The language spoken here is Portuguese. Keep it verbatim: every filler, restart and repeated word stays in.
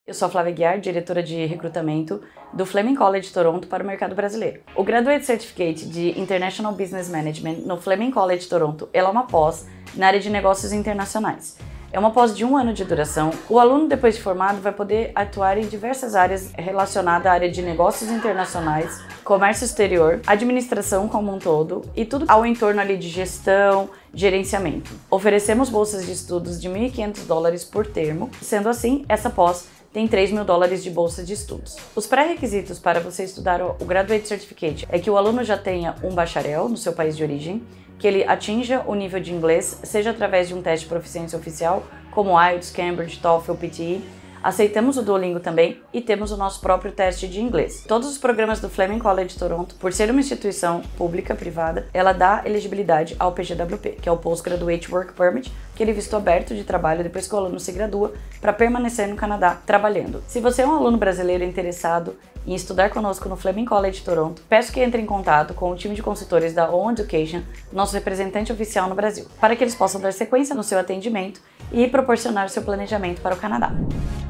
Eu sou a Flávia Guiar, diretora de recrutamento do Fleming College Toronto para o mercado brasileiro. O Graduate Certificate de International Business Management no Fleming College Toronto ela é uma pós na área de negócios internacionais. É uma pós de um ano de duração. O aluno, depois de formado, vai poder atuar em diversas áreas relacionadas à área de negócios internacionais, comércio exterior, administração como um todo e tudo ao entorno ali de gestão, gerenciamento. Oferecemos bolsas de estudos de mil e quinhentos dólares por termo. Sendo assim, essa pós tem três mil dólares de bolsa de estudos. Os pré-requisitos para você estudar o Graduate Certificate é que o aluno já tenha um bacharel no seu país de origem, que ele atinja o nível de inglês, seja através de um teste de proficiência oficial, como I E L T S, Cambridge, TOEFL, P T E. Aceitamos o Duolingo também e temos o nosso próprio teste de inglês. Todos os programas do Fleming College Toronto, por ser uma instituição pública, privada, ela dá elegibilidade ao P G W P, que é o Postgraduate Work Permit, que ele visto aberto de trabalho depois que o aluno se gradua, para permanecer no Canadá trabalhando. Se você é um aluno brasileiro interessado em estudar conosco no Fleming College Toronto, peço que entre em contato com o time de consultores da On Education, nosso representante oficial no Brasil, para que eles possam dar sequência no seu atendimento e proporcionar o seu planejamento para o Canadá.